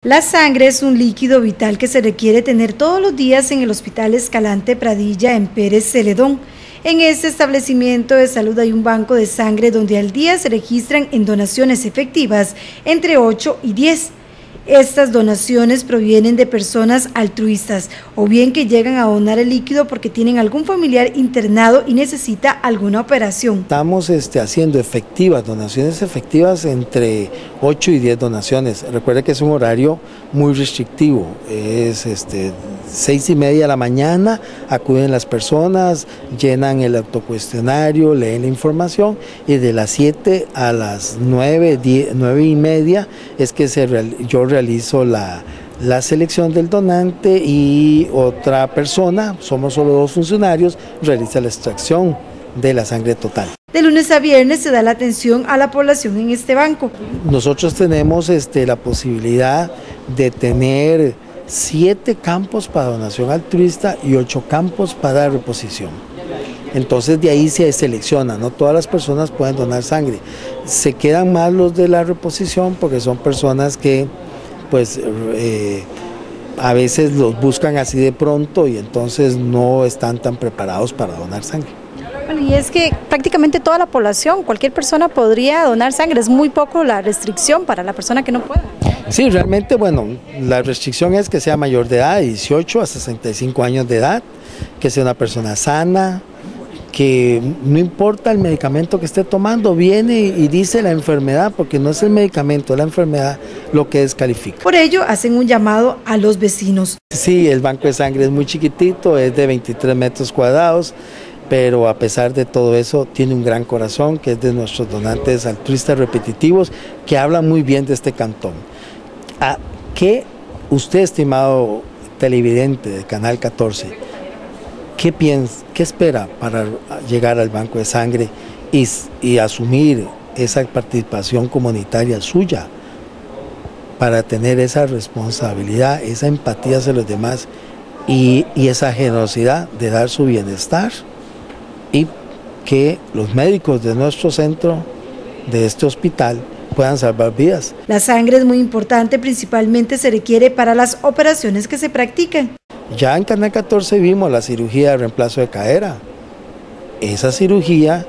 La sangre es un líquido vital que se requiere tener todos los días en el Hospital Escalante Pradilla en Pérez Celedón. En este establecimiento de salud hay un banco de sangre donde al día se registran en donaciones efectivas entre 8 y 10. Estas donaciones provienen de personas altruistas o bien que llegan a donar el líquido porque tienen algún familiar internado y necesita alguna operación. Estamos haciendo donaciones efectivas entre 8 y 10 donaciones. Recuerde que es un horario muy restrictivo, es 6:30 de la mañana, acuden las personas, llenan el autocuestionario, leen la información y de las 7 a las 9:30 es que yo realizo la selección del donante y otra persona, somos solo 2 funcionarios, realiza la extracción de la sangre total. De lunes a viernes se da la atención a la población en este banco. Nosotros tenemos la posibilidad de tener 7 campos para donación altruista y 8 campos para reposición. Entonces de ahí se selecciona, no todas las personas pueden donar sangre. Se quedan más los de la reposición porque son personas que pues a veces los buscan así de pronto y entonces no están tan preparados para donar sangre. Bueno, y es que prácticamente toda la población, cualquier persona podría donar sangre, es muy poco la restricción para la persona que no pueda. Sí, realmente, bueno, la restricción es que sea mayor de edad, de 18 a 65 años de edad, que sea una persona sana, que no importa el medicamento que esté tomando, viene y dice la enfermedad, porque no es el medicamento, es la enfermedad lo que descalifica. Por ello, hacen un llamado a los vecinos. Sí, el banco de sangre es muy chiquitito, es de 23 metros cuadrados, pero a pesar de todo eso tiene un gran corazón, que es de nuestros donantes altruistas repetitivos, que hablan muy bien de este cantón. ¿Qué usted, estimado televidente del Canal 14, qué piensa, qué espera para llegar al banco de sangre y asumir esa participación comunitaria suya, para tener esa responsabilidad, esa empatía hacia los demás y esa generosidad de dar su bienestar, y que los médicos de nuestro centro, de este hospital, puedan salvar vidas? La sangre es muy importante, principalmente se requiere para las operaciones que se practican. Ya en Canal 14 vimos la cirugía de reemplazo de cadera. Esa cirugía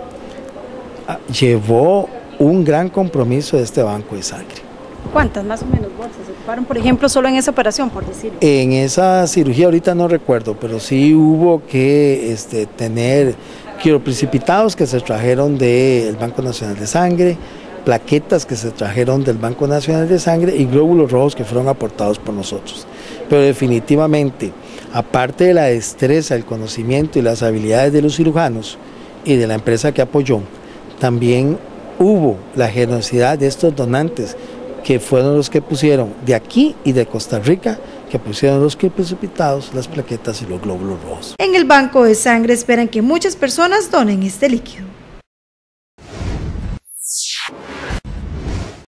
llevó un gran compromiso de este banco de sangre. ¿Cuántas más o menos bolsas se ocuparon, por ejemplo, solo en esa operación, por decirlo? En esa cirugía ahorita no recuerdo, pero sí hubo que tener quiroprecipitados que se trajeron del Banco Nacional de Sangre, plaquetas que se trajeron del Banco Nacional de Sangre y glóbulos rojos que fueron aportados por nosotros. Pero definitivamente, aparte de la destreza, el conocimiento y las habilidades de los cirujanos y de la empresa que apoyó, también hubo la generosidad de estos donantes que fueron los que pusieron de aquí y de Costa Rica, que pusieron los quiroprecipitados, las plaquetas y los glóbulos rojos. En el banco de sangre esperan que muchas personas donen este líquido.